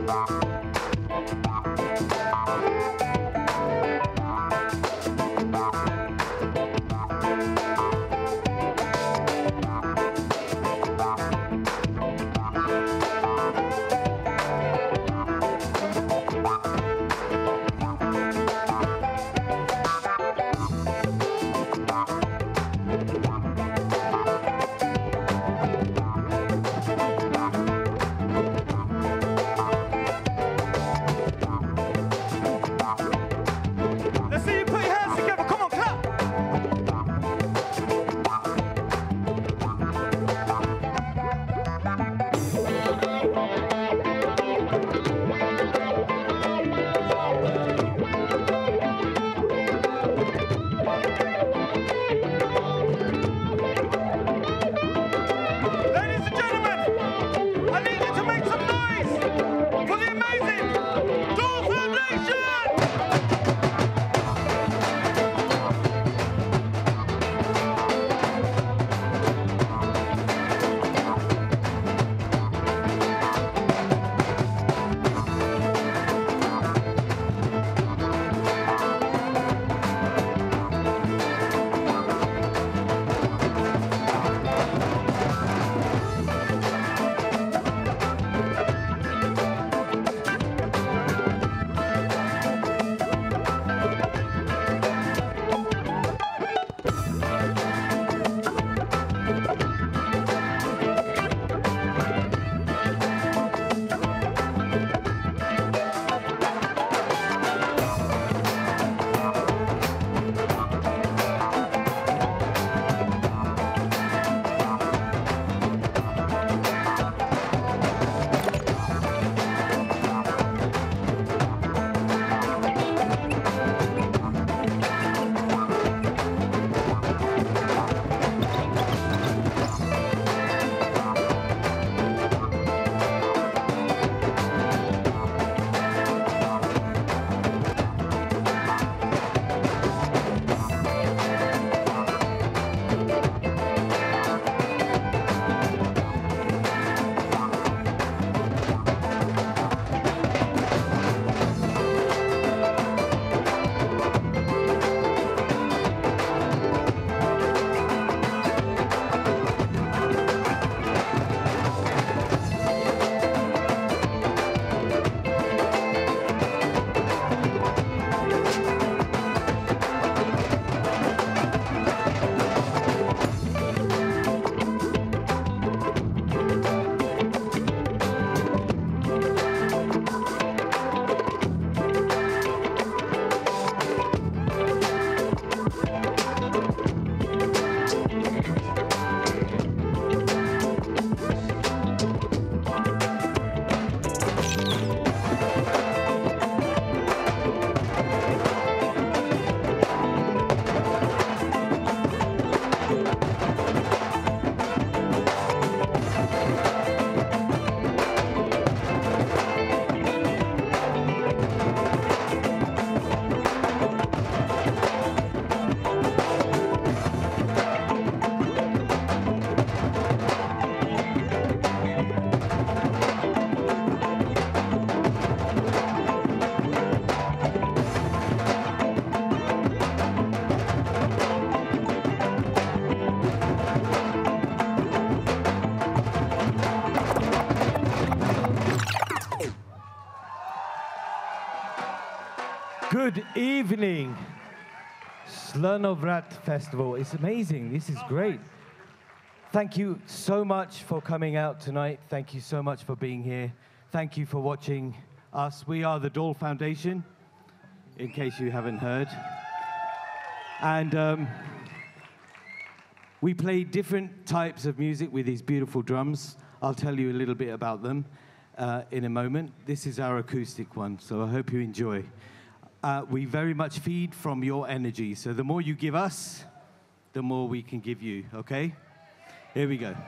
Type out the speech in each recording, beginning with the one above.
Good evening. Slonovrat Festival. It's amazing. This is great. Thank you so much for coming out tonight. Thank you so much for being here. Thank you for watching us. We are the Dole Foundation, in case you haven't heard. And we play different types of music with these beautiful drums. I'll tell you a little bit about them in a moment. This is our acoustic one, so I hope you enjoy. We very much feed from your energy, so the more you give us, the more we can give you, okay? Here we go.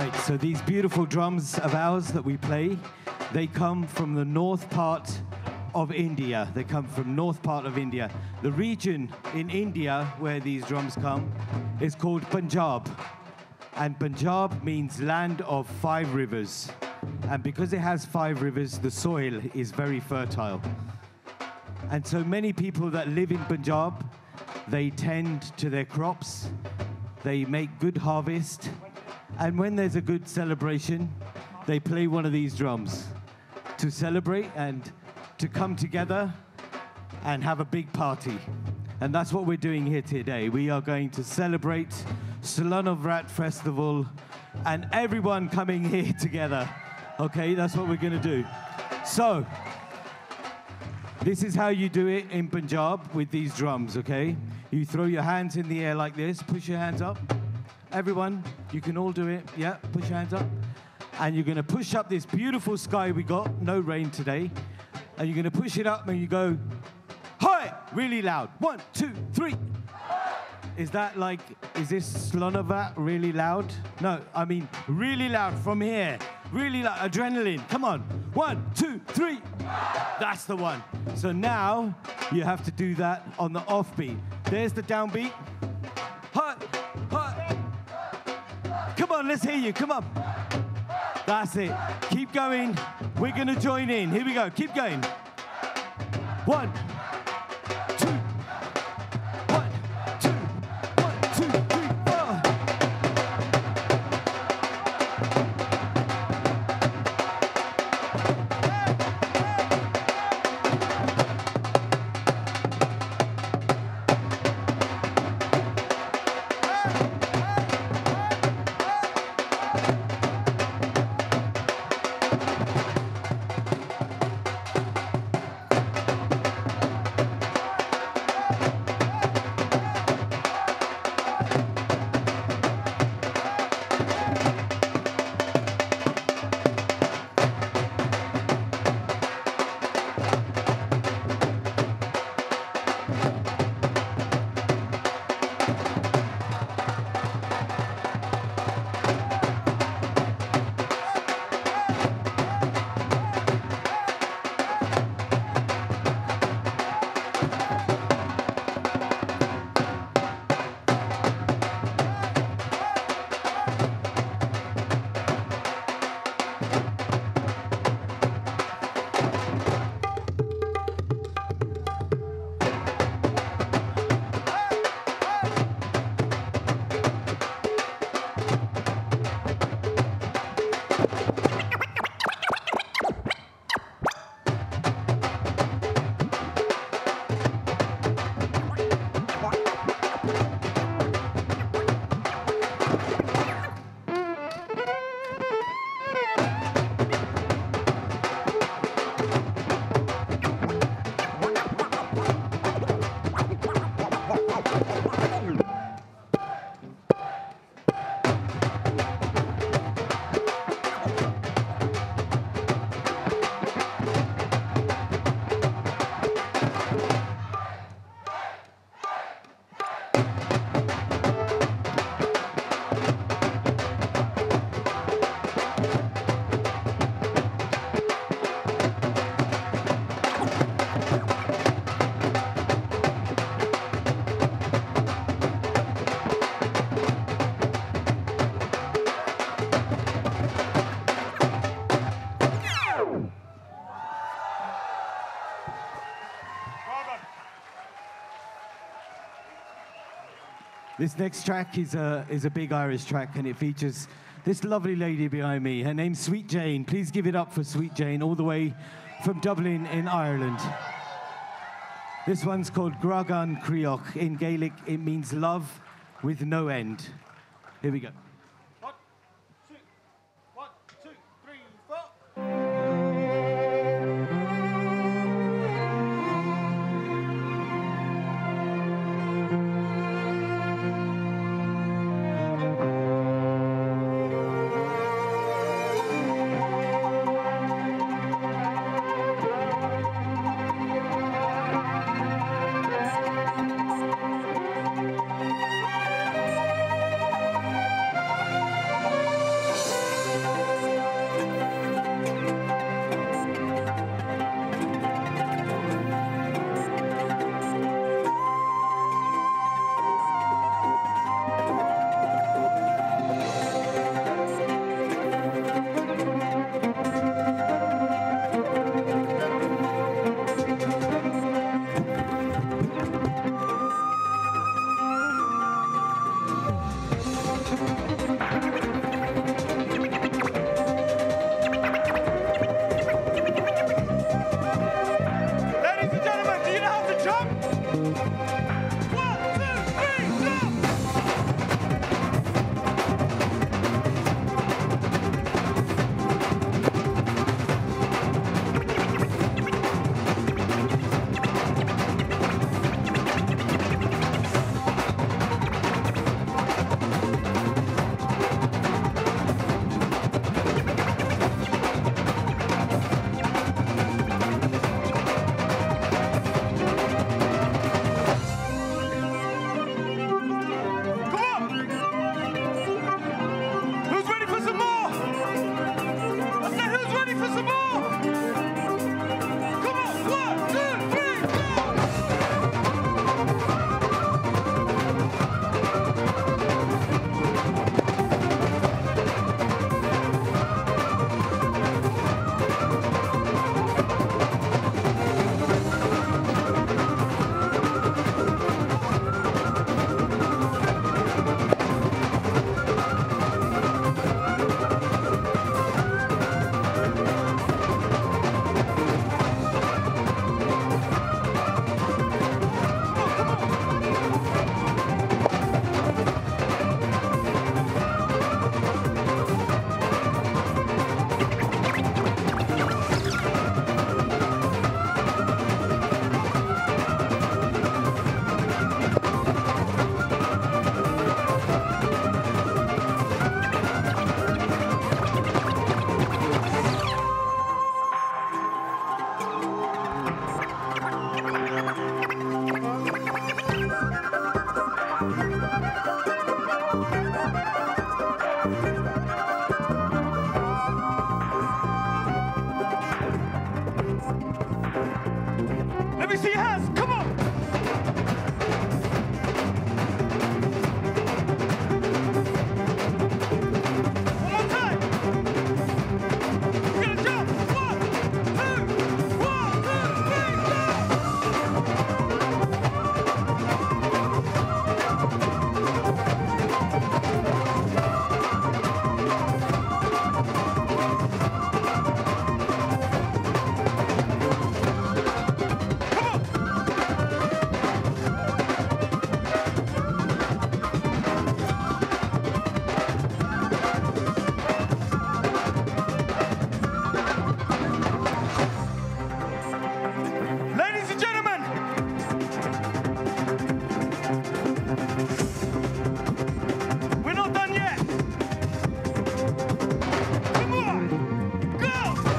Right, so these beautiful drums of ours that we play, they come from the north part of India. They come from north part of India. The region in India where these drums come is called Punjab. And Punjab means land of 5 rivers. And because it has 5 rivers, the soil is very fertile. And so many people that live in Punjab, they tend to their crops, they make good harvest, and when there's a good celebration, they play one of these drums to celebrate and to come together and have a big party. And that's what we're doing here today. We are going to celebrate Slunavrat Festival and everyone coming here together. Okay, that's what we're going to do. So, this is how you do it in Punjab with these drums, okay? You throw your hands in the air like this, push your hands up. Everyone, you can all do it. Yeah, push your hands up. And you're going to push up this beautiful sky we got. No rain today. And you're going to push it up and you go, hi, really loud. 1, 2, 3. Is that like, is this Slunavrat really loud? No, I mean really loud from here. Really loud, adrenaline. Come on. 1, 2, 3. That's the one. So now you have to do that on the offbeat. There's the downbeat. Hi, hi. Come on, let's hear you. Come on. That's it. Keep going. We're going to join in. Here we go. Keep going. 1, 2. 1, 2. 1, 2, 3, 4. This next track is a big Irish track, and it features this lovely lady behind me. Her name's Sweet Jane. Please give it up for Sweet Jane, all the way from Dublin in Ireland. This one's called Gragan Creoch. In Gaelic, it means love with no end. Here we go. 1, 2, 1, 2, 3, 4. see your hands. Come on. One more time. We're gonna jump. 1, 2, 1, 2, 3, go. Ladies and gentlemen, we're not done yet. Come on, go!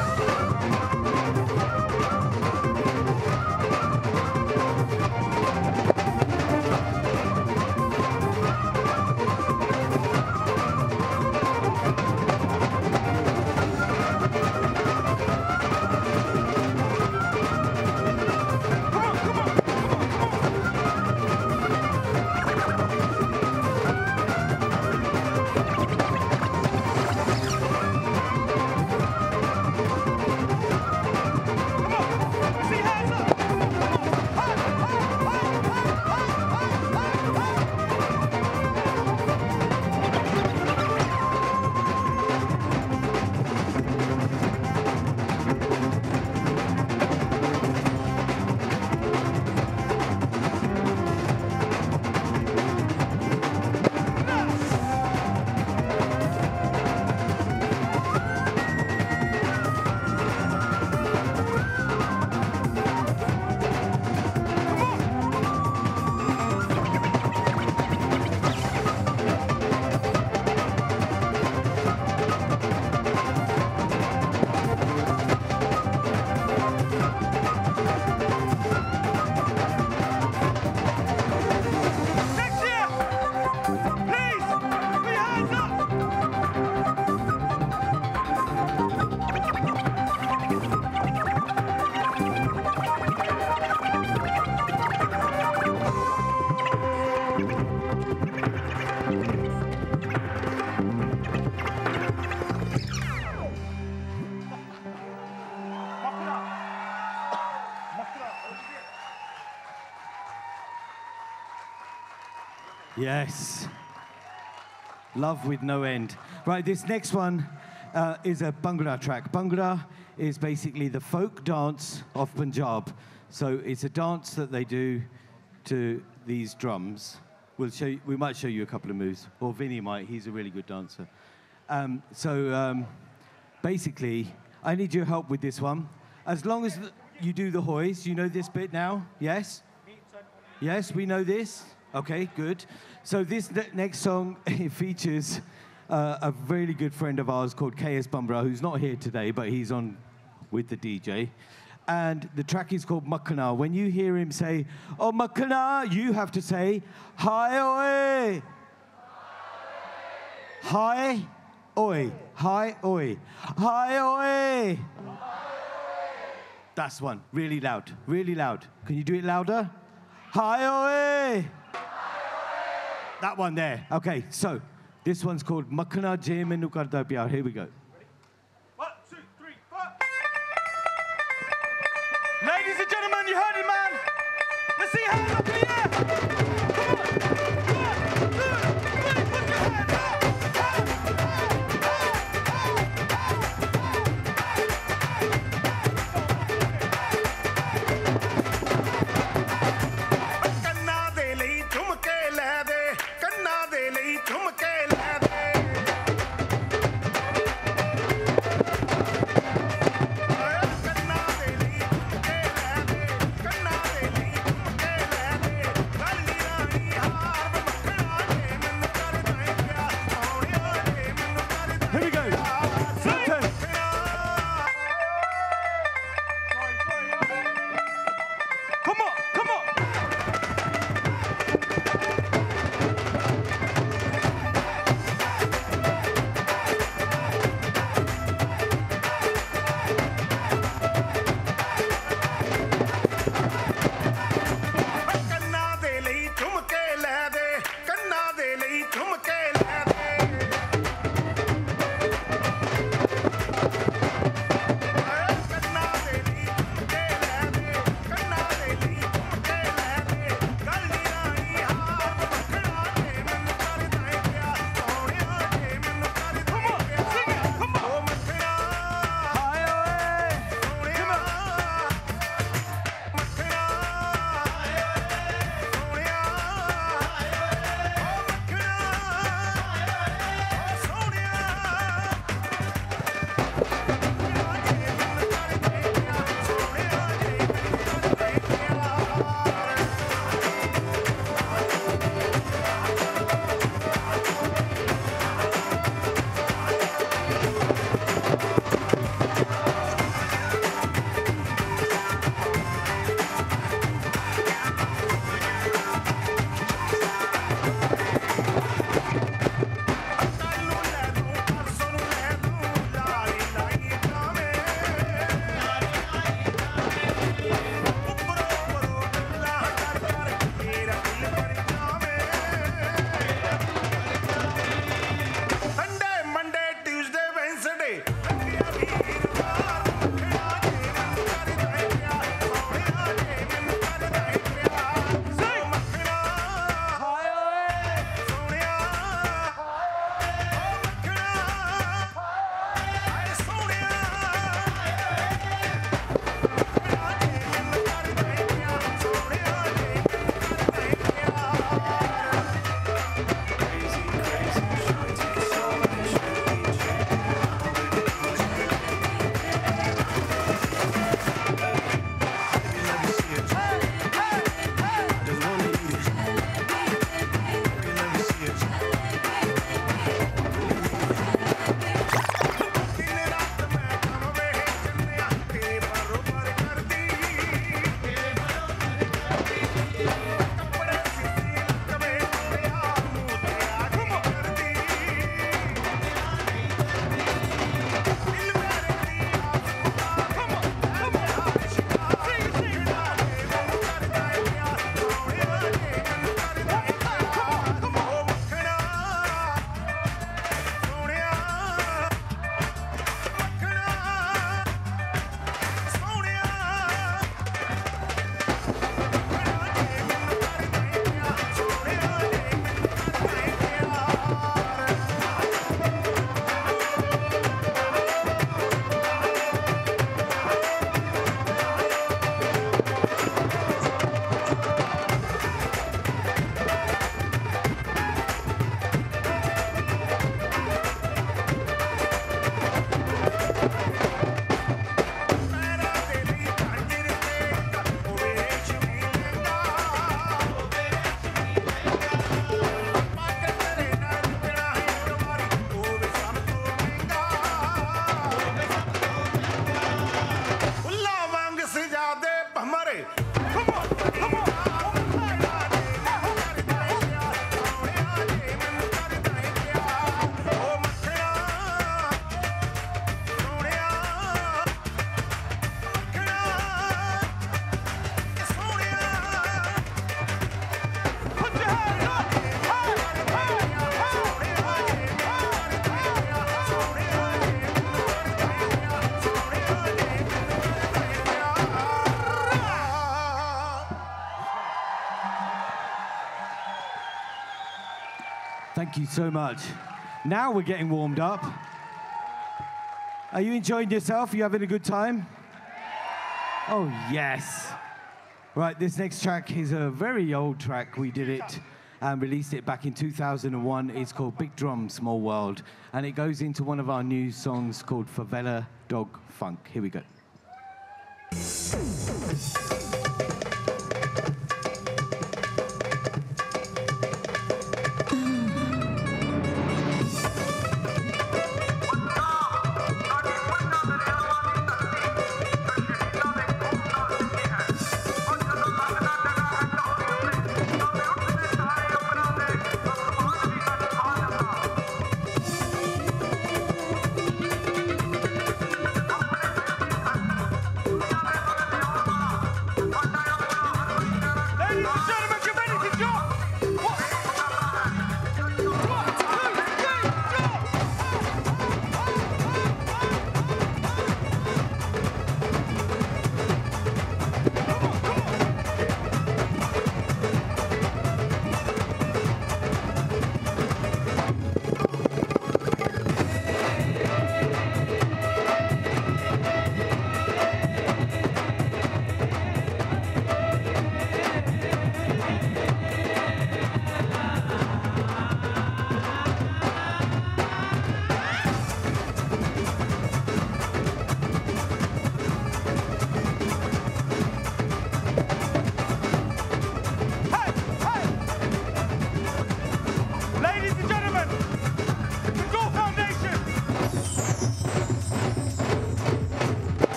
Yes. Love with no end. Right, this next one is a Bhangra track. Bhangra is basically the folk dance of Punjab. So it's a dance that they do to these drums. We might show you a couple of moves, or Vinny might. He's a really good dancer. Basically, I need your help with this one. As long as you do the hoys, you know this bit now? Yes? Yes, we know this? Okay, good. So this next song, it features a really good friend of ours called KS Bumrah, who's not here today, but he's on with the DJ. And the track is called Makhna. When you hear him say, "Oh, Makhna," you have to say, "Hi, oi." Hi, oi. Hi, oi. Hi, oi. That's one. Really loud. Really loud. Can you do it louder? Hi, oi. That one there. Okay, so this one's called Makhna Je Mainu Karda Pyar. Here we go. 1, 2, 3, 4. Ladies and gentlemen, you heard it, man. Let's see hands up in the air. Come on. 1, 2, 3, put your hands up. Thank you so much. Now we're getting warmed up. Are you enjoying yourself? Are you having a good time? Oh, yes. Right, this next track is a very old track. We did it and released it back in 2001. It's called Big Drum, Small World. And it goes into one of our new songs called Favela Dog Funk. Here we go.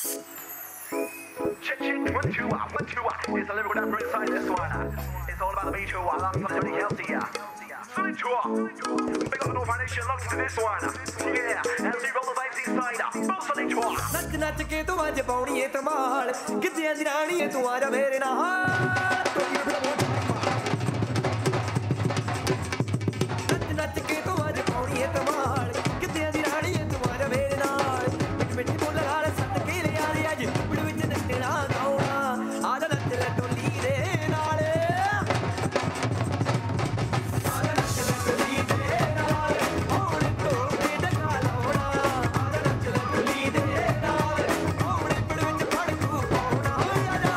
Check, check, 1, 2, 1, 2. It's a lyrical number inside this one. It's all about the B2. I'm somebody healthy. Sunny tour. Big up the North Nation, locked into this one. Yeah, as we roll the vibes inside. Both Sunny tour. नच नच के तू आज पाउनी है धमाल किते दी रानी है तू आजा मेरे नाल नच नच के तू आज पाउनी है धमाल किते दी रानी है तू आजा मेरे नाल मिठ मिठ बोल गाल सट के ले यार आज बिड़ विच नचना गाउना आजा नच ले टोली दे नाल आजा नच ले टोली दे नाल होण तो ते डगा लाउना आजा नच ले टोली दे नाल होण बिड़ विच फड़ तू पाउना आजा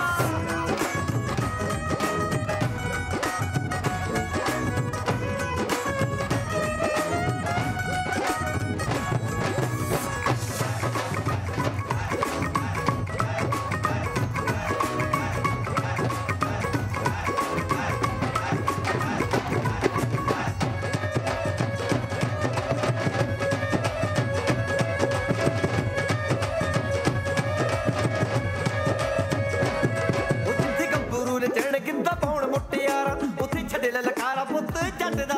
ਉੱਥੇ ਗੱਭਰੂ ਨੇ ਚੜ੍ਹਨ ਗਿੱਧਾ ਪਾਉਣ ਮੁੱਟਿਆਰਾਂ ਉੱਥੇ ਛੱਡੇ ਲਲਕਾਰਾ ਪੁੱਤ ਜੱਟ ਦਾ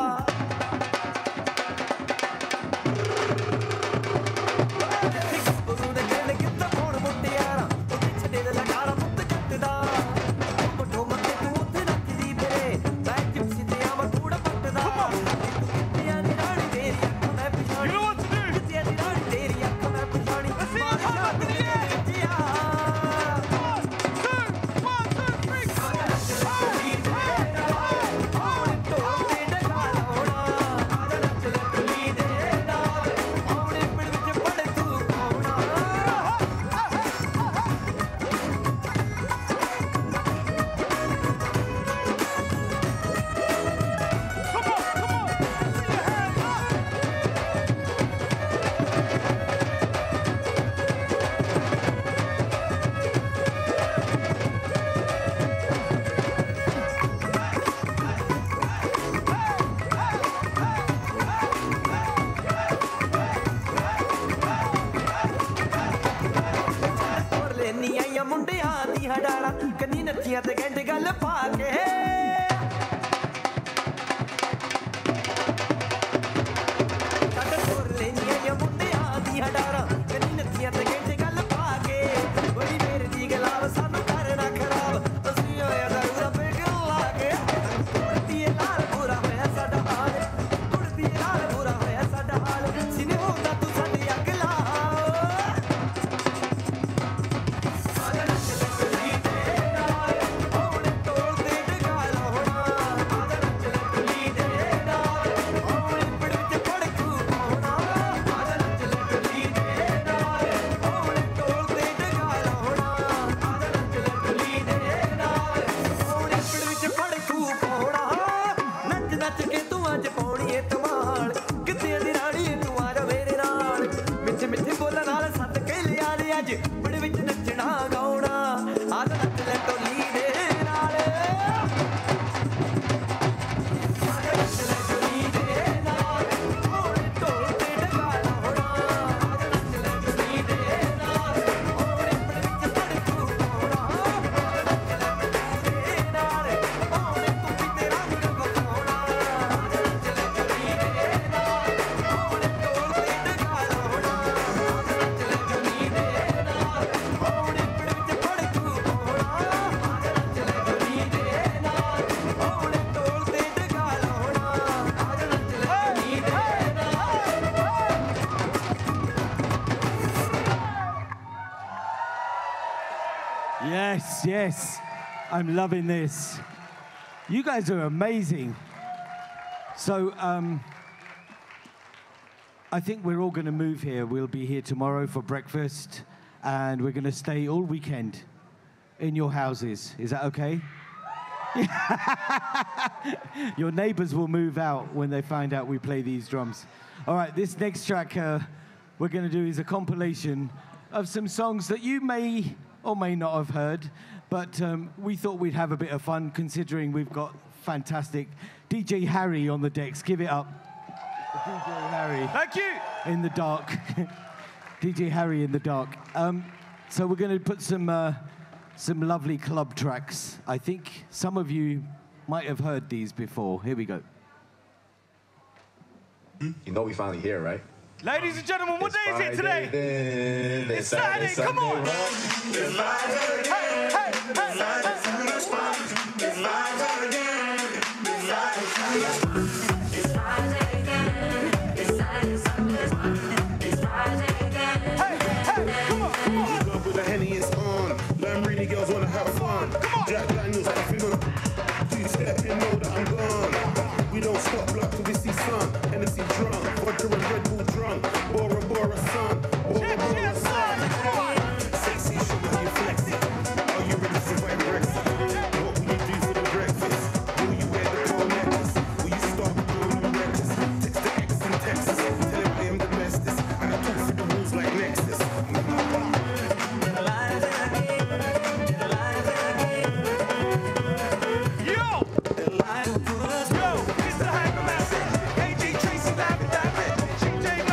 ਉੱਥੇ ਗੱਭਰੂ ਨੇ ਚੜ੍ਹਨ ਗਿੱਧਾ ਪਾਉਣ ਮੁੱਟਿਆਰਾਂ ਉੱਥੇ ਛੱਡੇ ਲਲਕਾਰਾ ਪੁੱਤ ਜੱਟ ਦਾ ਮੱਠੋ ਮੱਥੇ ਤੂੰ ਉੱਥੇ ਨੱਚਦੀ ਫਿਰੇ ਮੈਂ ਜਿਪਸੀ ਤੇ ਆਵਾਂ ਥੋੜਾ ਪੱਟਦਾ ਕਿੱਤਿਆਂ ਦੀ ਰਾਣੀ ਤੇਰੀ ਅੱਖ ਮੈਂ ਪਛਾਣੀ ਕਿੱਤਿਆਂ ਦੀ ਰਾਣੀ ਤੇਰੀ ਅੱਖ ਮੈਂ ਪਛਾਣੀ ਮਾਰ ਛੱਡ ਦੇ ਜਿਆ ਤੋਰ ਲੈਨੀ ਆਈਆਂ ਮੁੰਡਿਆਂ ਦੀ ਹਡਾਲਾ ਕੰਨੀ ਨੱਚੀਆਂ ਤੇ ਕਹਿੰਦੇ ਗੱਲ ਪਾ ਕੇ ਸਾਡਾ ਤੋਰ ਲੈਨੀ ਆਈਆਂ ਮੁੰਡਿਆਂ ਦੀ ਹਡਾਲਾ ਕੰਨੀ ਨੱਚੀਆਂ ਤੇ ਕਹਿੰਦੇ ਗੱਲ ਪਾ ਕੇ ਬੜੀ ਮੇਰ ਦੀ ਗਲਾਵ ਸਾਨੂੰ ਕਰਨਾ ਖਰਾਬ ਅਸੀਂ ਹੋਇਆ ਦਰੂਰਾ ਬੇਗਲ ਲਾ ਕੇ ਕੁੜਤੀ ਏ ਲਾਲ ਬੁਰਾ ਹੋਇਆ ਸਾਡਾ ਹਾਲ ਕੁੜਤੀ ਏ ਲਾਲ ਬੁਰਾ ਹੋਇਆ ਸਾਡਾ ਹਾਲ ਸਿਨੇ ਹੁੰਦਾ ਤੂੰ ਸਾਡੀ ਅੱਗ ਲਾ ਨੱਚ ਕੇ ਤੂੰ ਅੱਜ ਪਾਉਣੀ ਏ ਧਮਾਲ ਕਿਤੇ ਦੀ ਰਾਣੀ ਤੂੰ ਆ ਜਾ ਮੇਰੇ ਨਾਲ ਮਿੱਠੇ ਮਿੱਠੇ ਬੋਲਾਂ ਨਾਲ ਸੱਦ ਕੇ ਲਿਆ ਲੈ ਅੱਜ ਬੜ ਵਿੱਚ ਨੱਚਣਾ ਗਾਉਣਾ ਆ ਜਾ ਨੱਚ ਲੈ ਟੋਲੀ ਦੇ ਨਾਲ ਆ ਜਾ ਨੱਚ ਲੈ ਟੋਲੀ ਦੇ ਨਾਲ ਹੋਣ ਢੋਲ ਤੇ ਡਗਾ ਲਾਉਣਾ ਆ ਜਾ ਨੱਚ ਲੈ ਟੋਲੀ ਦੇ ਨਾਲ ਹੋਣ ਬੜ ਵਿੱਚ ਫੜ ਤੂੰ ਪਾਉਣਾ ਆ ਜਾ ਨੱਚ ਲੈ ਟੋਲੀ ਦੇ ਨਾਲ ਹੋਣ ਤੂੰ ਵੀ ਤੇਰਾ ਰੰਗ ਵਿਖਾਉਣਾ ਆ ਜਾ ਨੱਚ ਲੈ ਟੋਲੀ ਦੇ ਨਾਲ ਹੋਣ ਢੋਲ ਤੇ ਡਗਾ ਲਾਉਣਾ ਆ ਜਾ ਨੱਚ ਲੈ ਟੋਲੀ ਦੇ ਨਾਲ ਹੋਣ ਬੜ ਵਿੱਚ ਫੜ ਤੂੰ ਪਾਉਣਾ ਆ ਜਾ ਨੱਚ ਲੈ ਟੋਲੀ ਦੇ ਨਾਲ ਹੋਣ ਢੋਲ ਤੇ ਡਗਾ ਲਾਉਣਾ ਆ ਜਾ ਨੱਚ ਲੈ ਟੋਲੀ ਦੇ Yes, yes. I'm loving this. You guys are amazing. So, I think we're all going to move here. We'll be here tomorrow for breakfast, and we're going to stay all weekend in your houses. Is that okay? Your neighbors will move out when they find out we play these drums. All right, this next track we're going to do is a compilation of some songs that you may or may not have heard, but we thought we'd have a bit of fun considering we've got fantastic DJ Harry on the decks. Give it up. DJ Harry. Thank you. In the dark. DJ Harry in the dark. So we're going to put some lovely club tracks. I think some of you might have heard these before. Here we go. You know we finally here, right? Ladies and gentlemen, what It's day is it today? Friday, then. It's Saturday, come on! Sunday, Hey, hey, hey, hey. Hey, hey, come on, come on! Up with a Henny, it's on. Lamborghini girls wanna have fun. Jack Daniels, I feel on. Two-step, you know that I'm gone. We don't stop block till we see sun. Hennessy drunk, vodka and Red Bull drunk. Bora Bora sun, Bora Bora sun. Sexy, show me how you flex it. Are you ready to survive Brexit? What will you do for the breakfast? Will you wear the pearl necklace? Will you start doing the reckless? Text the X in Texas. Tell him I am the bestest. And I talk through the rules like Nexus. Yo, it's the Hyper Massive. AJ Tracy, David, CJ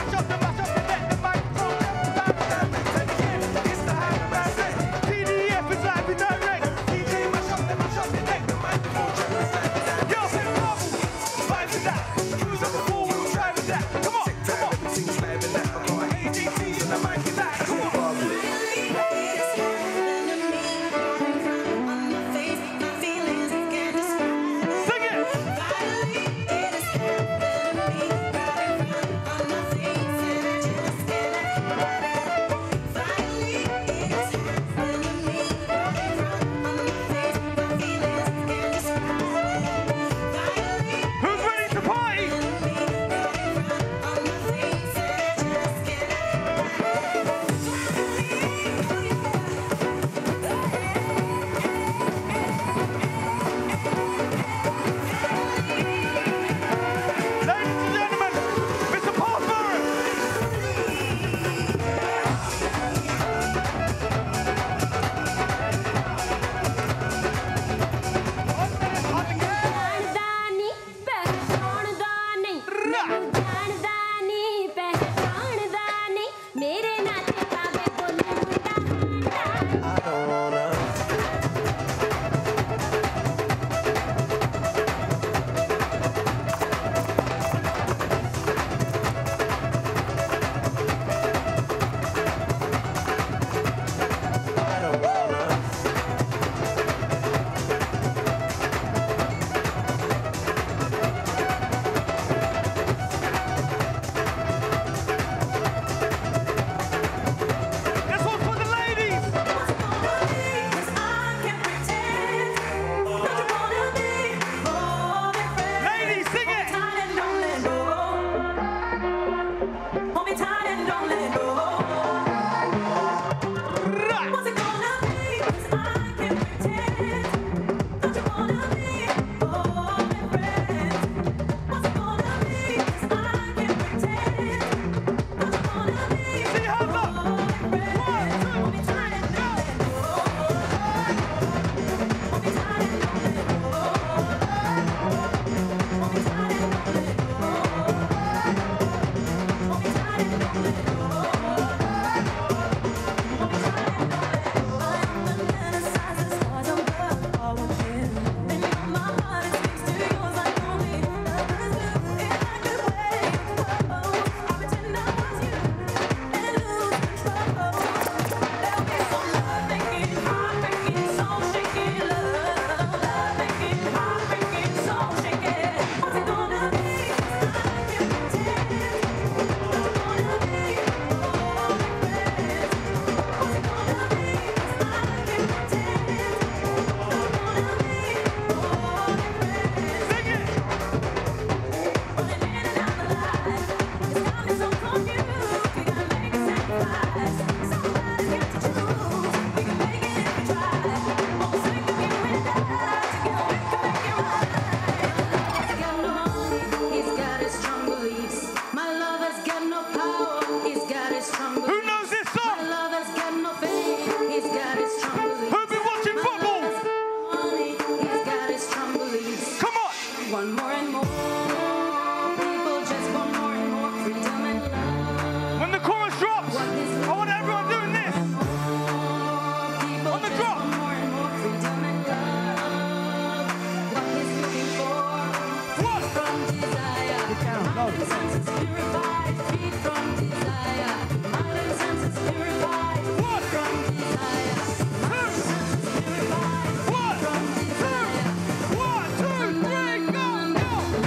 senses purified, freed from desire. Mind and senses purified, freed from desire. Mind and senses purified, freed from desire. 1, 2, 3, go, go!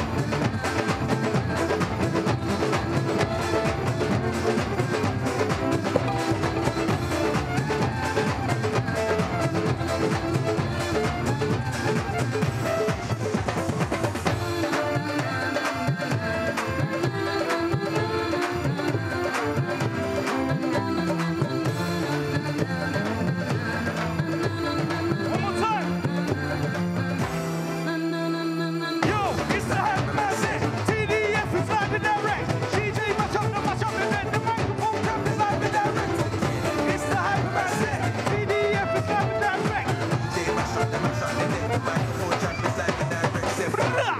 One more time. Yo, it's the Hyper Massive. TDF is live and direct. DJ mash up, and then the microphone drop is live and direct. It's the Hyper Massive. TDF is live and direct. Brrrah!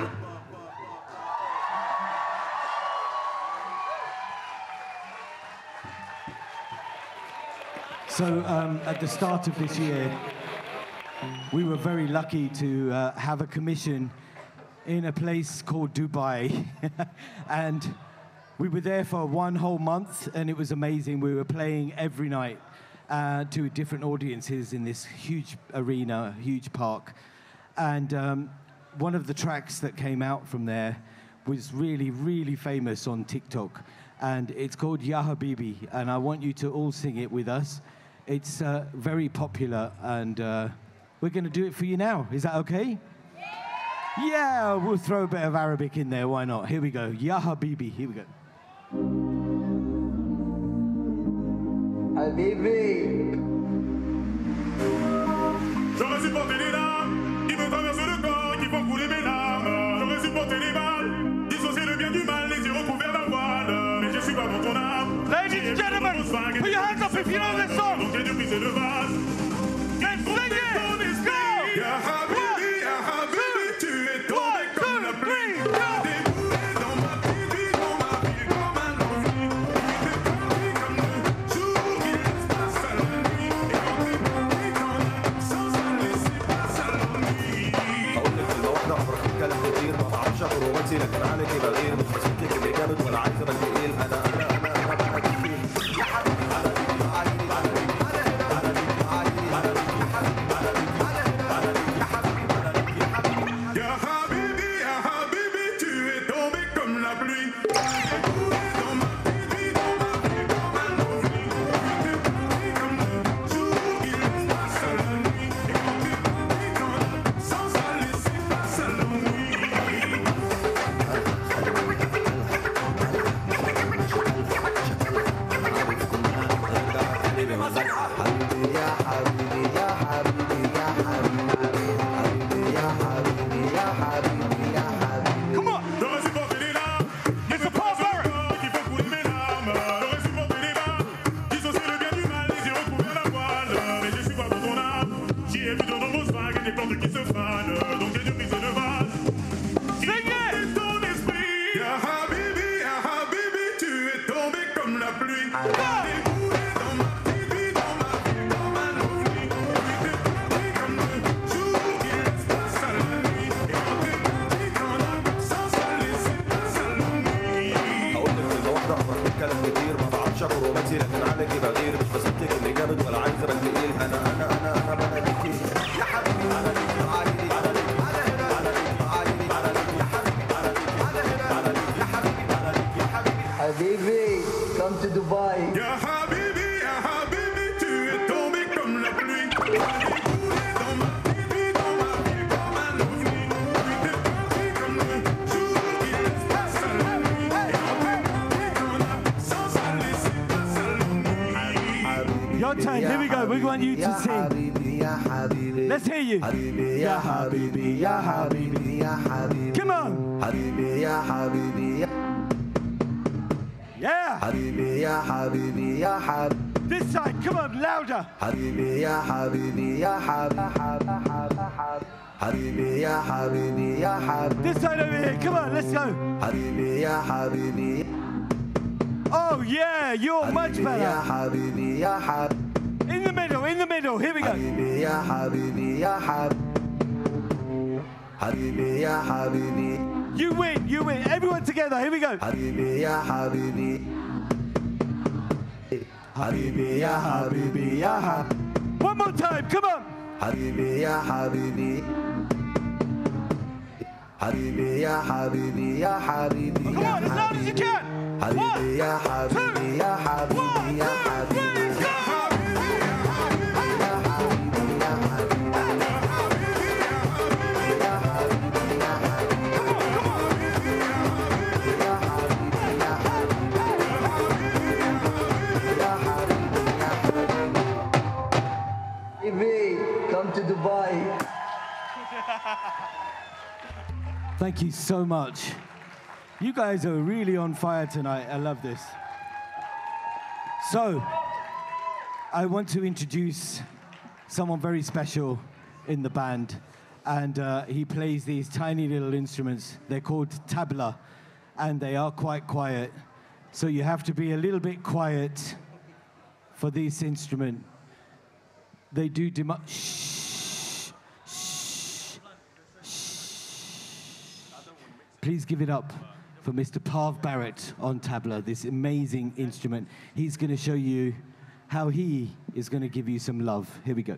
So at the start of this year, we were very lucky to have a commission in a place called Dubai. And we were there for 1 whole month, and it was amazing. We were playing every night to different audiences in this huge arena, huge park. And one of the tracks that came out from there was really, really famous on TikTok. And it's called Ya Habibi, and I want you to all sing it with us. It's very popular, and we're going to do it for you now. Is that okay? Yeah, we'll throw a bit of Arabic in there. Why not? Here we go. Ya Habibi. Here we go. J'aurais supporté les larmes qui me traversent le corps, qui font couler mes larmes. J'aurais supporté les balles, dissocier le bien du mal, les yeux recouverts d'un voile. Mais je suis pas dans ton âme. Ladies and gentlemen, put your hands up if you know this song. Donc Dieu pris le vase. Then sing it. Go. Ya Habibi, ya Habibi, tu es tombé comme la pluie. Déboulé dans ma vie, comme un ennui. Tu t'es parti comme le jour qui laisse place à la nuit. Et quand t'es parti dans l'absence, ça laissait place à l'ennui. اقول لك كلمه واحده افرح بكلام كتير ما بعرفش اخد رومانسي لكن عليك بغير مش بسكتك اللي جامد ولا عايز ابقى تقيل انا بقى كتير يا حبيبي على رجلي عايلي على رجلي على رجلي عايلي على رجلي يا حبيبي على رجلي على رجلي يا حبيبي على رجلي يا حبيبي Ya Habibi, tu es tombé comme la pluie. Déboulé dans ma vie, comme un ennui. Tu t'es parti comme le jour qui laisse place à la nuit. Et quand t'es parti dans l'absence, ça laissait place à l'ennui. حبيبي مزاج حبيبي يا حبيبي يا حبيبي يا حبيبي حبيبي يا حبيبي يا حبيبي يا حبيبي Come on. J'aurais supporté les larmes, It's a Paul Barrett. qui font couler mes larmes. J'aurais supporté les balles, dissocier le bien du mal, les yeux recouverts d'un voile. Mais je suis pas dans ton âme. J'y ai vu de nombreuses vagues et des plantes qui se fanent. Donc j'ai dû briser le vase. Sing it. Ton esprit. Ya Habibi, tu es tombé comme la pluie. Déboulé dans ma vie, comme un ennui. Tu t'es parti comme le jour qui laisse place à la nuit. Et quand t'es parti dans l'absence, ça laissait place à l'ennui. اقول لك كلمه واحده افرح بكلام كتير ما بعرفش اخد رومانسي لكن عليك بغير مش بسكتك اللي جامد ولا عايز ابقى تقيل انا بقى كتير يا حبيبي على رجلي عايلي على رجلي على رجلي عايلي على رجلي يا حبيبي على رجلي على رجلي يا حبيبي على رجلي يا حبيبي Habibi, come to Dubai. Ya Habibi, tu es tombé comme la pluie. Déboulé dans ma vie, comme un ennui. Tu t'es parti comme le jour qui laisse place à la nuit. Et quand t'es parti dans l'absence, ça laissait place à l'ennui. Your turn. Here we go. We want you to sing. حبيبي يا حبيبي Let's hear you. حبيبي يا حبيبي يا حبيبي يا حبيبي Come on. حبيبي يا حبيبي يا Yeah. حبيبي يا حبيبي يا حبيبي This side. Come on. Louder. حبيبي يا حبيبي يا حبيبي حبيبي يا حبيبي يا حبيبي This side over here. Come on. Let's go. حبيبي يا حبيبي Oh yeah. You're much يا better. حبيبي يا حبيبي In the middle. In the middle. Here we go. حبيبي يا حبيبي يا حبيبي حبيبي يا حبيبي You win, you win. Everyone together, here we go. حبيبي يا حبيبي حبيبي يا حبيبي يا حبيبي One more time, come on. حبيبي يا حبيبي حبيبي يا حبيبي يا حبيبي Come on, as loud as you can. حبيبي يا حبيبي يا حبيبي يا حبيبي Baby, come to Dubai. Thank you so much. You guys are really on fire tonight. I love this. So, I want to introduce someone very special in the band. And he plays these tiny little instruments. They're called tabla, and they are quite quiet. So you have to be a little bit quiet for this instrument. They do shh, shh, shh. Please give it up for Mr. Parv Barrett on tabla, this amazing instrument. He's going to show you how he is going to give you some love. Here we go.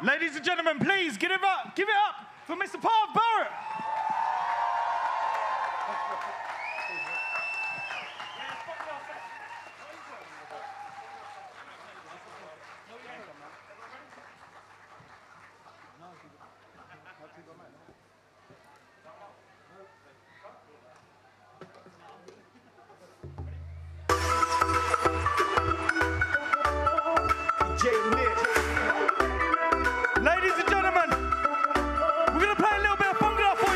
Ladies and gentlemen, please give it up for Mr. Parv Barrett. Ladies and gentlemen, we're going to play a little bit of Bhangra for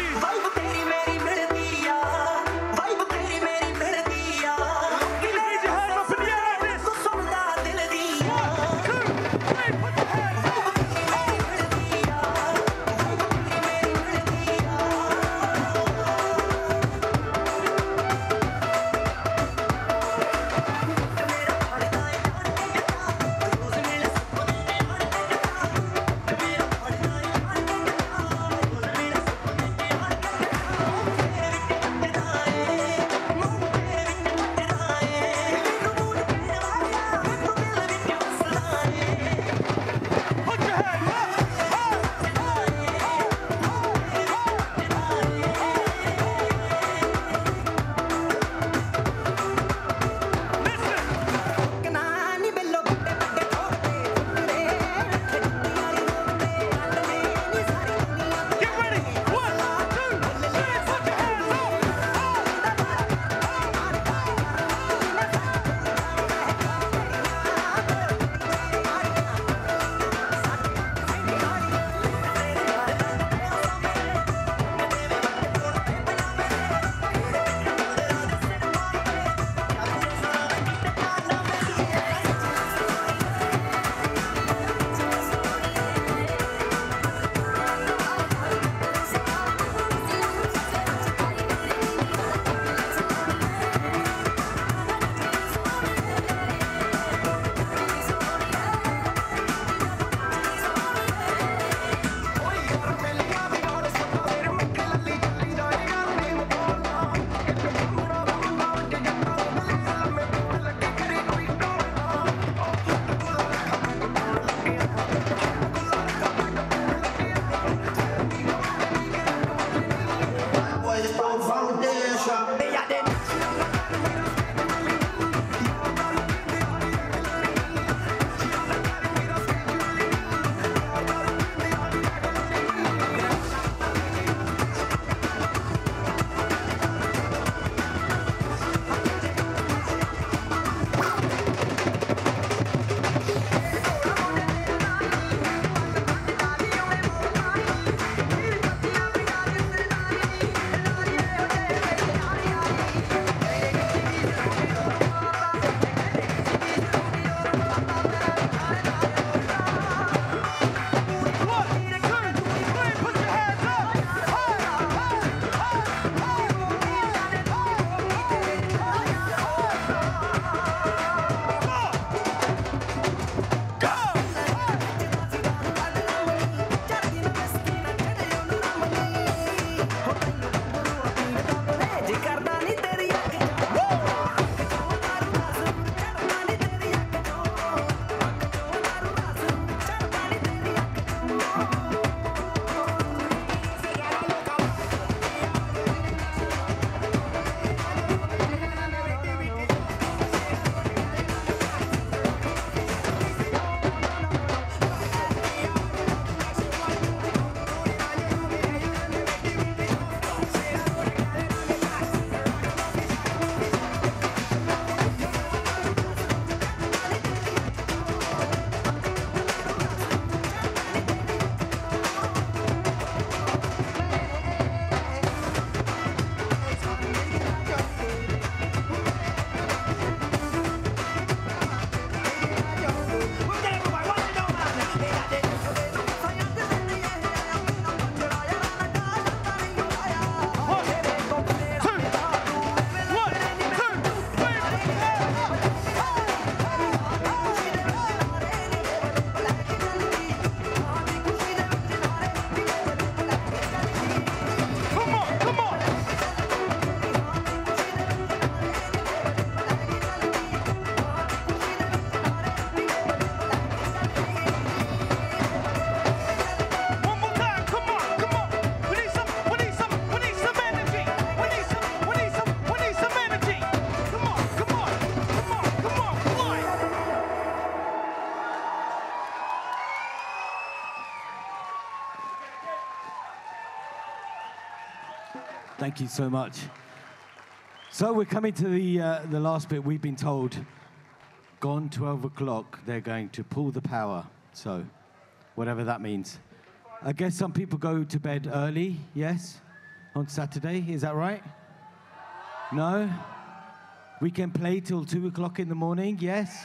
Thank you so much. So we're coming to the last bit. We've been told, gone 12 o'clock, they're going to pull the power. So whatever that means. I guess some people go to bed early, yes? On Saturday, is that right? No? We can play till 2 o'clock in the morning, yes?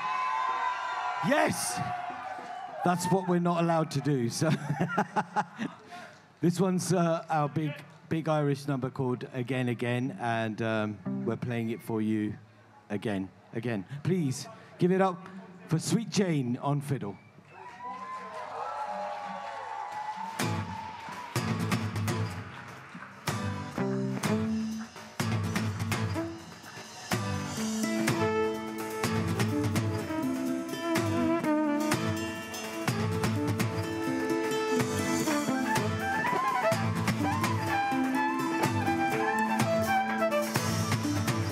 Yes! That's what we're not allowed to do. So this one's our big Irish number called Again Again, and we're playing it for you again. Please give it up for Sweet Jane on fiddle.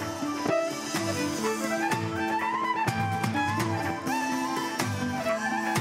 Thank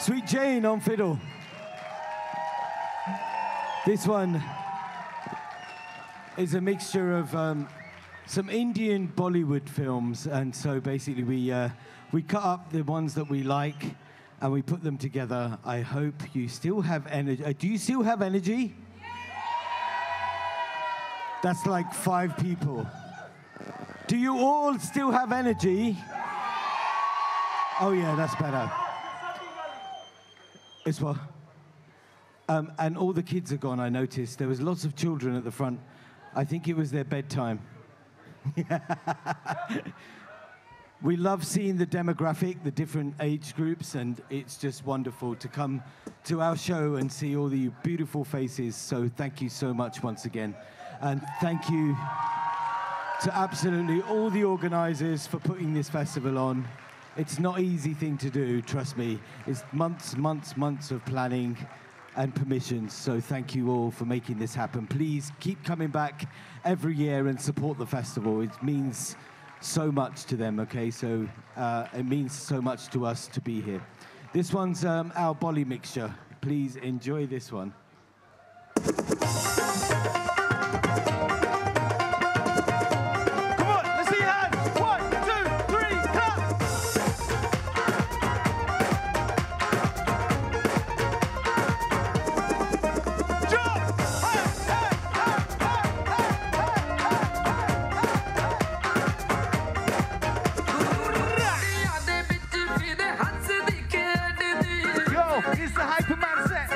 Sweet Jane on fiddle. This one is a mixture of some Indian Bollywood films, and so basically we cut up the ones that we like and we put them together. I hope you still have energy. Do you still have energy? That's like 5 people. Do you all still have energy? Oh yeah, that's better. It's what? And all the kids are gone, I noticed. There was lots of children at the front. I think it was their bedtime. We love seeing the demographic, the different age groups, and it's just wonderful to come to our show and see all the beautiful faces. So thank you so much once again. And thank you to absolutely all the organizers for putting this festival on. It's not an easy thing to do, trust me. It's months of planning and permissions. So thank you all for making this happen. Please keep coming back every year and support the festival. It means so much to them, okay? So it means so much to us to be here. This one's our Bolly mixture. Please enjoy this one. It's the Hyperman set.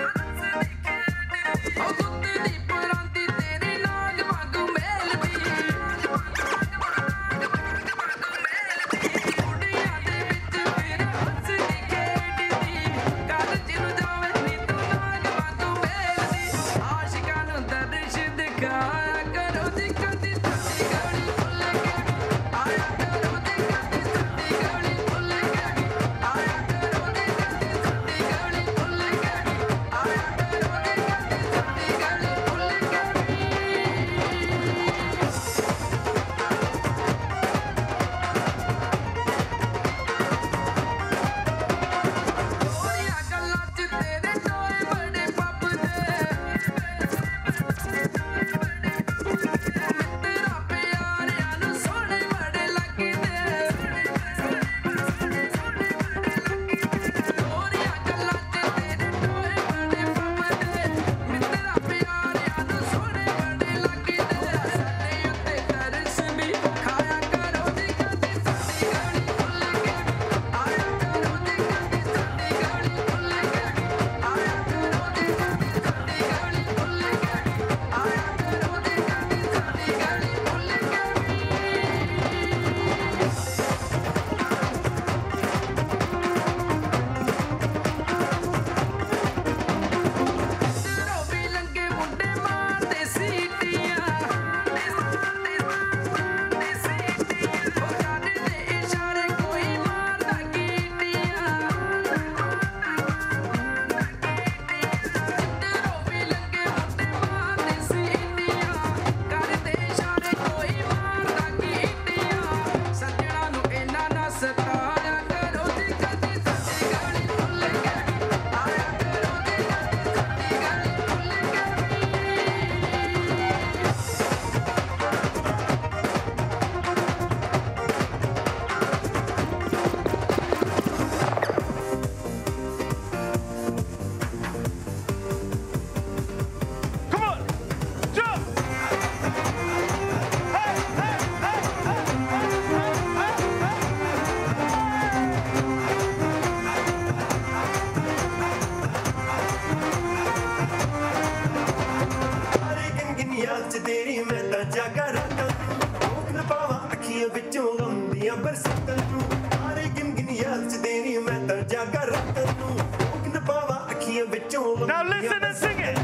Now listen and sing it.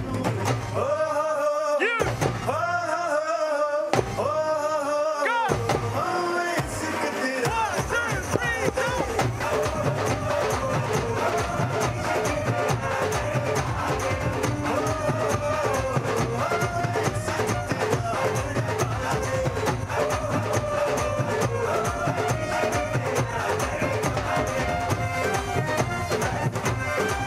You. Go. 1, 2, 3, 2.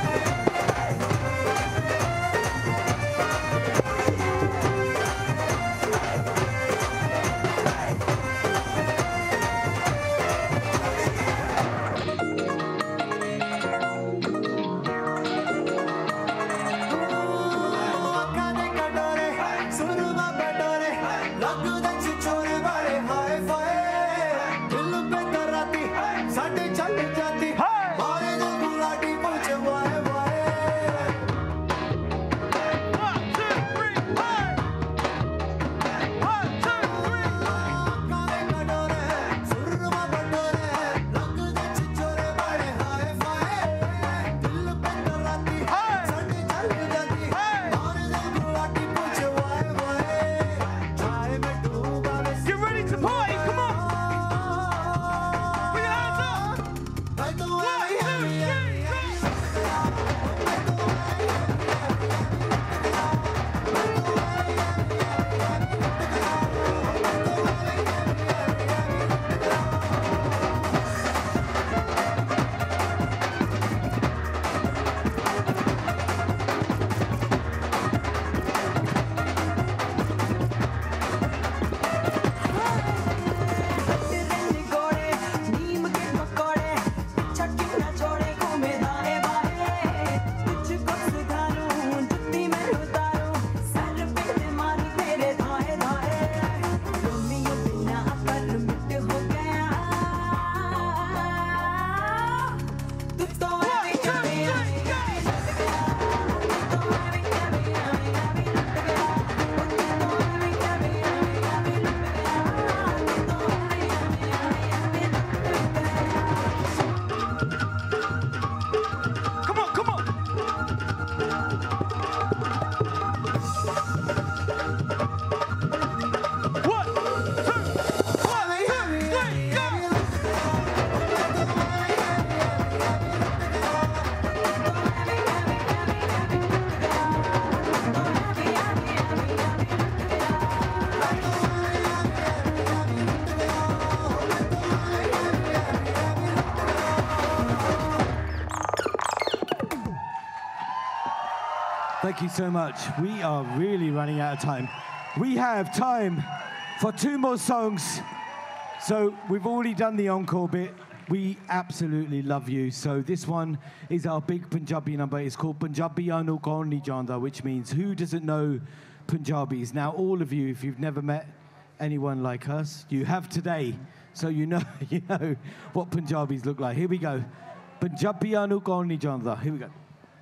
Thank you so much. We are really running out of time. We have time for 2 more songs. So we've already done the encore bit. We absolutely love you. So this one is our big Punjabi number. It's called Punjabiyan Nu Kaun Nahi Janda, which means who doesn't know Punjabis. Now, all of you, if you've never met anyone like us, you have today. So you know what Punjabis look like. Here we go. Punjabiyan Nu Kaun Nahi Janda. Here we go.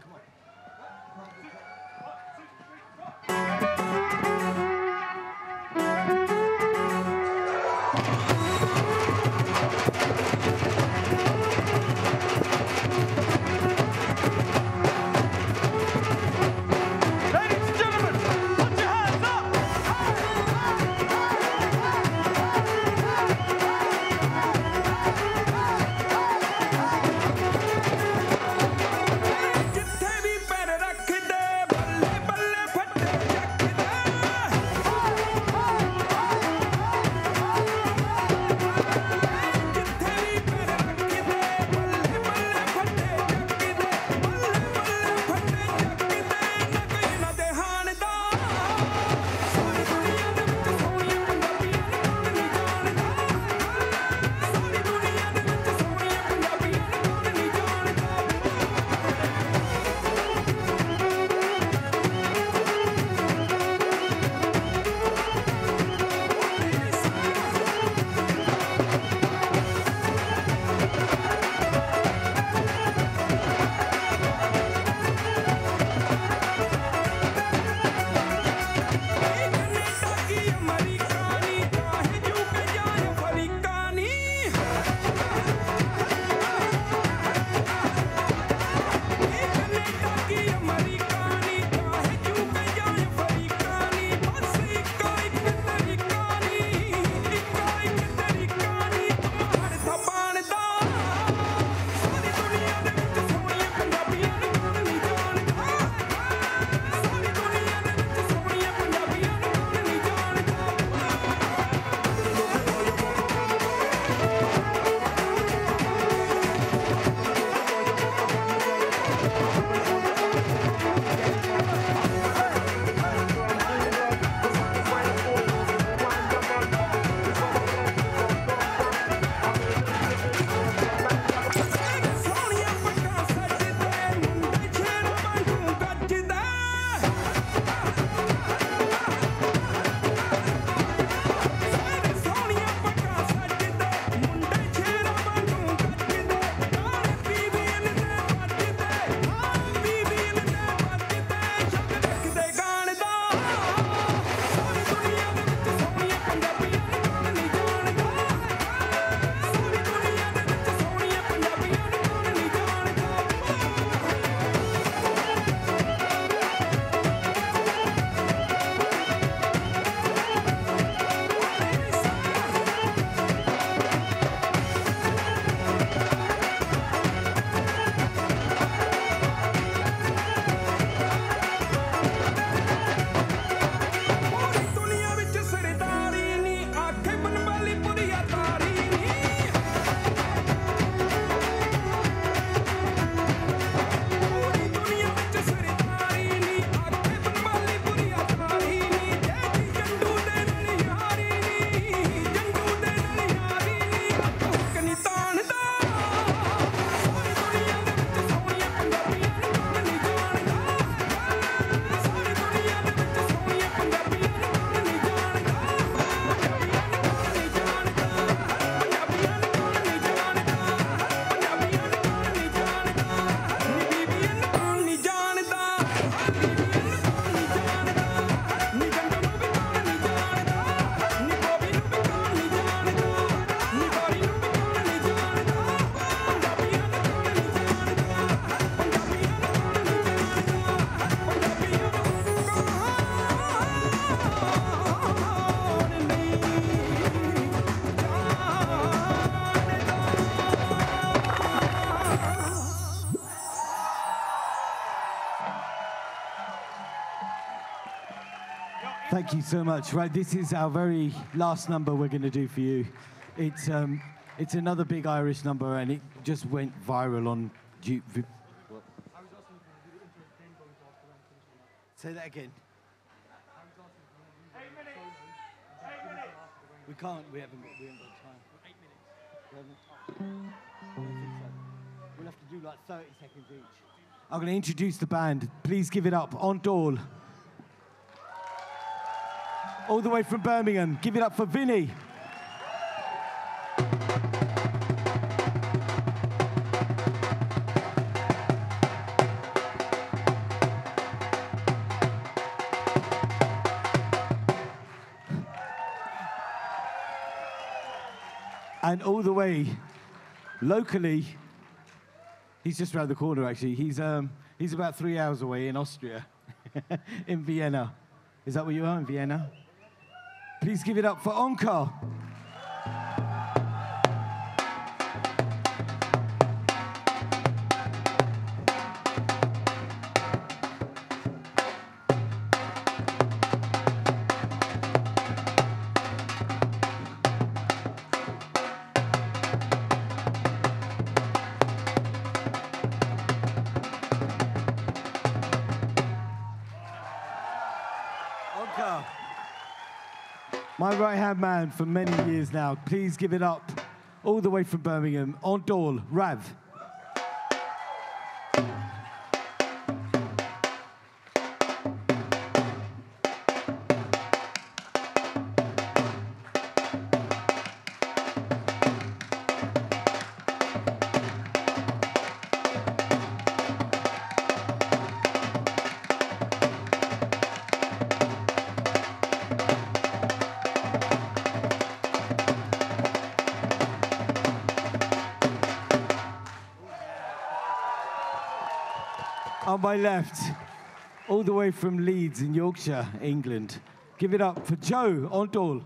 Ladies and gentlemen, put your hands up. ਜਿੱਥੇ ਵੀ ਪੈਰ ਰੱਖਦੇ ਬੱਲੇ ਬੱਲੇ ਫੱਟੇ ਚੱਕਦੇ ਜਿੱਥੇ ਵੀ ਪੈਰ ਰੱਖਦੇ ਬੱਲੇ ਬੱਲੇ ਫੱਟੇ ਚੱਕਦੇ ਬੱਲੇ ਬੱਲੇ ਫੱਟੇ ਚੱਕਦੇ ਨਾ ਕੋਈ ਨਾ ਦੇਹਾਨ ਦਾ ਸਾਰੀ ਦੁਨੀਆ ਦੇ ਵਿੱਚ ਸੋਹਣੀਆਂ ਪੰਜਾਬੀਆਂ ਨੂੰ ਕੌਣ ਨਹੀਂ ਜਾਣਦਾ ਸਾਰੀ ਦੁਨੀਆ ਦੇ ਵਿੱਚ ਸੋਹਣੀਆਂ ਪੰਜਾਬੀਆਂ ਨੂੰ ਕੌਣ ਨਹੀਂ ਜਾਣਦਾ ਕੈਨੇਡਾ ਕੀ ਅਮਰੀਕਾ ਨੀ ਚਾਹੇ ਯੂਕੇ ਜਾਏ ਅਫਰੀਕਾ ਨੀ ਕੈਨੇਡਾ ਕੀ ਅਮਰੀਕਾ ਨੀ ਚਾਹੇ ਯੂਕੇ ਜਾਏ ਅਫਰੀਕਾ ਨੀ ਬਸ ਇੱਕੋ ਇੱਕ ਤਰੀਕਾ ਨੀ ਇੱਕੋ ਇੱਕ ਤਰੀਕਾ ਨੀ ਤੁਹਾਡੇ ਥਾਪਾਣ ਦਾ ਸਾਰੀ ਦੁਨੀਆ ਦੇ ਵਿੱਚ ਸੋਹਣੀਆਂ ਪੰਜਾਬੀਆਂ ਨੂੰ ਕੌਣ ਨਹੀਂ ਜਾਣਦਾ ਸਾਰੀ ਦੁਨੀਆ ਦੇ ਵਿੱਚ ਸੋਹਣੀਆਂ ਪੰਜਾਬੀਆਂ ਨੂੰ ਕੌਣ ਨਹੀਂ ਜਾਣਦਾ ਸੋਹਣੀਆਂ ਪੱਗਾਂ ਸੱਜਦੇ ਮੁੰਡੇ ਸ਼ੇਰਾਂ ਵਾਂਗੂ ਗੱਜਦੇ ਸੋਹਣੀਆਂ ਪੱਗਾਂ ਸੱਜਦੇ ਮੁੰਡੇ ਸ਼ੇਰਾਂ ਵਾਂਗੂ ਗੱਜਦੇ ਗਾਣੇ ਬੀਬੀਆਂ ਦੇ ਵੱਜਦੇ ਬੀਬੀਆਂ ਦੇ ਵੱਜਦੇ ਸ਼ਬਦ ਲਿਖਦੇ ਗਾਣ ਦਾ ਸਾਰੀ ਦੁਨੀਆ ਦੇ ਵਿੱਚ ਸੋਹਣੀਆਂ ਪੰਜਾਬੀਆਂ ਨੂੰ ਕੌਣ ਨਹੀਂ ਜਾਣਦਾ ਸਾਰੀ ਦੁਨੀਆ ਦੇ ਵਿੱਚ ਸੋਹਣੀਆਂ ਪੰਜਾਬੀਆਂ ਨੂੰ ਕੌਣ ਨਹੀਂ ਜਾਣਦਾ ਪੂਰੀ ਦੁਨੀਆ ਵਿੱਚ ਸਰਦਾਰੀ ਨੀ ਆਖੇ ਬਨਵਾਲੀ ਪੁਰੀਆ ਤਾਰੀ ਨੀ ਪੂਰੀ ਦੁਨੀਆ ਵਿੱਚ ਸਰਦਾਰੀ ਨੀ ਆਖੇ ਬਨਵਾਲੀ ਪੁਰੀਆ ਤਾਰੀ ਨੀ ਜੈਦੀ ਜੰਡੂ ਦੇ ਨਾਲ ਯਾਰੀ ਨੀ ਜੰਡੂ ਦੇ ਨਾਲ ਯਾਰੀ ਨੀ ਹੁੱਕ ਨੀ ਤਾਣਦਾ ਸਾਰੀ ਦੁਨੀਆ ਦੇ ਵਿੱਚ ਸੋਹਣੀਆਂ ਪੰਜਾਬੀਆਂ ਨੂੰ ਕੌਣ ਨਹੀਂ ਜਾਣਦਾ ਸਾਰੀ ਦੁਨੀਆ ਦੇ ਵਿੱਚ ਸੋਹਣੀਆਂ ਪੰਜਾਬੀਆਂ ਨੂੰ ਕੌਣ ਨਹੀਂ ਜਾਣਦਾ ਪੰਜਾਬੀਆਂ ਨੂੰ ਕੌਣ ਨਹੀਂ ਜਾਣਦਾ ਪੰਜਾਬੀਆਂ ਨੂੰ ਕੌਣ ਨਹੀਂ ਜਾਣਦਾ ਪੰਜਾਬੀਆਂ ਨੂੰ ਕੌਣ ਨਹੀਂ ਜਾਣਦਾ ਨੀ ਬੀਬੀਆਂ ਨੂੰ ਕੌਣ ਨਹੀਂ ਜਾਣਦਾ ਬੀਬੀਆਂ ਨੂੰ ਕੌਣ ਨਹੀਂ ਜਾਣਦਾ ਨੀ ਜੰਡੂ ਨੂੰ ਵੀ ਕੌਣ ਨਹੀਂ ਜਾਣਦਾ ਨੀ ਬੋਬੀ ਨੂੰ ਵੀ ਕੌਣ ਨਹੀਂ ਜਾਣਦਾ ਨੀ ਗੋਰੀ ਨੂੰ ਵੀ ਕੌਣ ਨਹੀਂ ਜਾਣਦਾ ਪੰਜਾਬੀਆਂ ਨੂੰ ਕੌਣ ਨਹੀਂ ਜਾਣਦਾ ਪੰਜਾਬੀਆਂ ਨੂੰ ਕੌਣ ਨਹੀਂ ਜਾਣਦਾ Thank you so much. Right, this is our very last number we're going to do for you. It's another big Irish number, and it just went viral on. Say that again. 8 minutes. 8 minutes. We can't. We haven't got time. 8 minutes. We haven't. I don't think so. We'll have to do like 30 seconds each. I'm going to introduce the band. Please give it up. On Dole. All the way from Birmingham. Give it up for Vinny. And all the way locally, he's just around the corner actually. He's about 3 hours away in Austria, in Vienna. Is that where you are, in Vienna? Please give it up for Onkar. My right-hand man for many years now. Please give it up, all the way from Birmingham, on Dole, Rav. On my left, all the way from Leeds in Yorkshire, England. Give it up for Joe on Dole.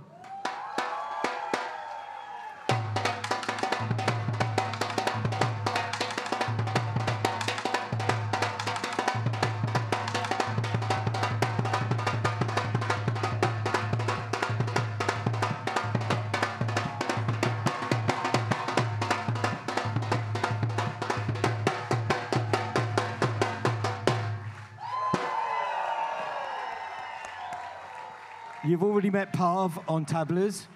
You've already met Parv on tablas.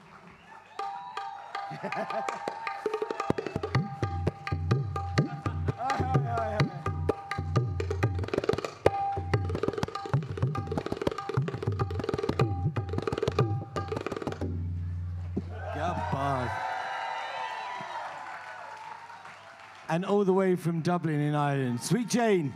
And all the way from Dublin in Ireland, Sweet Jane.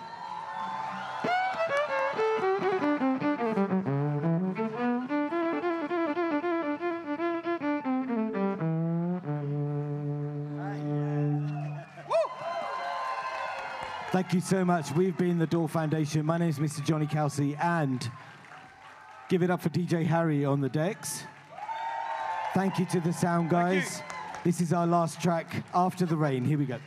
Thank you so much. We've been the Dole Foundation. My name is Mr. Johnny Kelsey, and give it up for DJ Harry on the decks. Thank you to the sound guys. This is our last track, After the Rain. Here we go.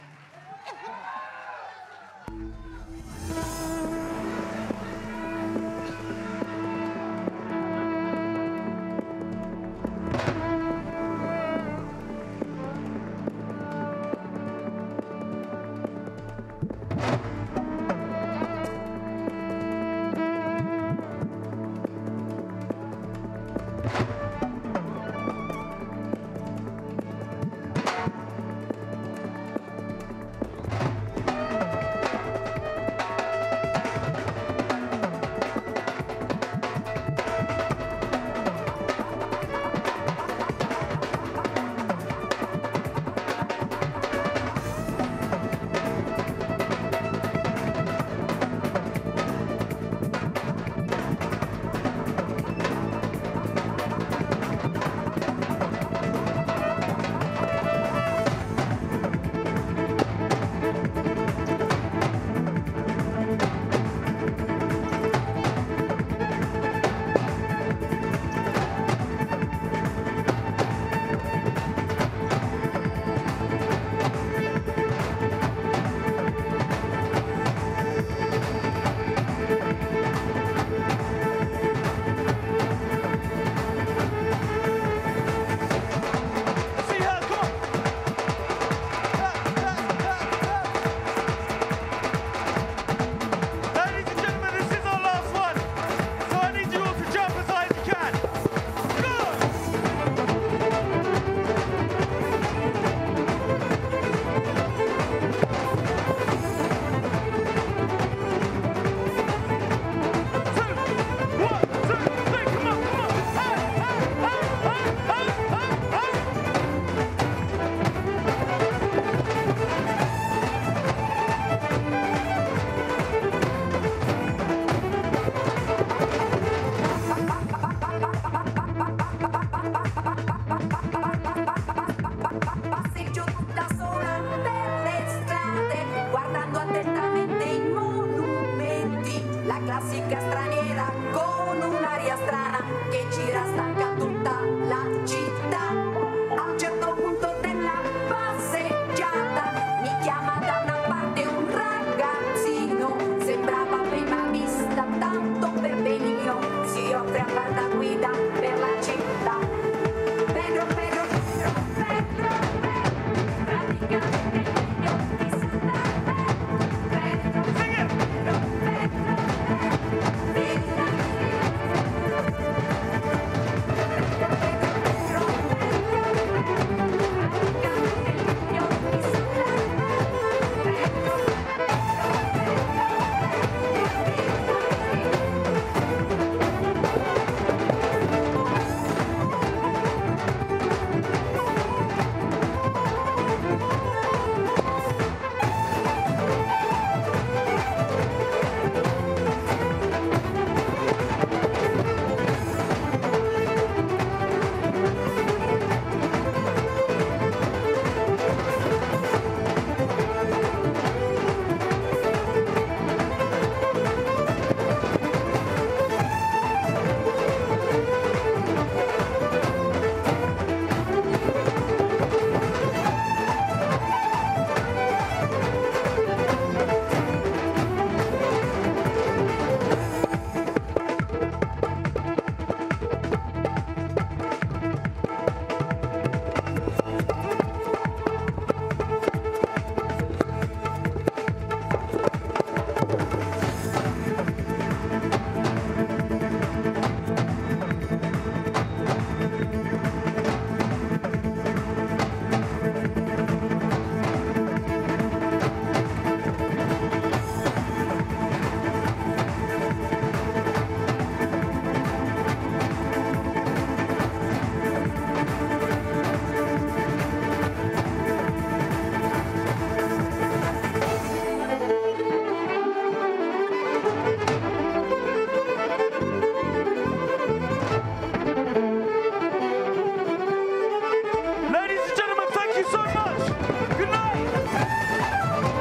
much. Good night.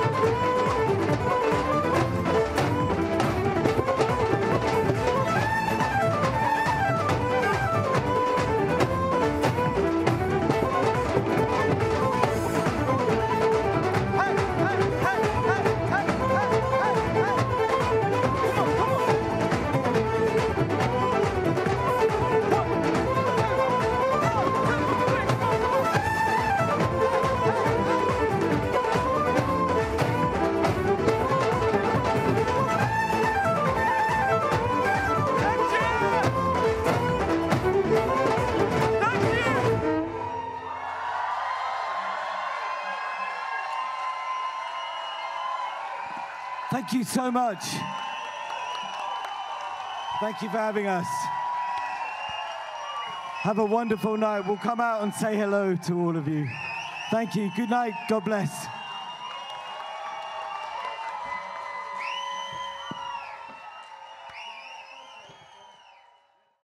Hey, hey, hey, hey, hey, hey, hey, hey. Come on, come on. Thank you so much. Thank you for having us. Have a wonderful night. We'll come out and say hello to all of you. Thank you. Good night. God bless.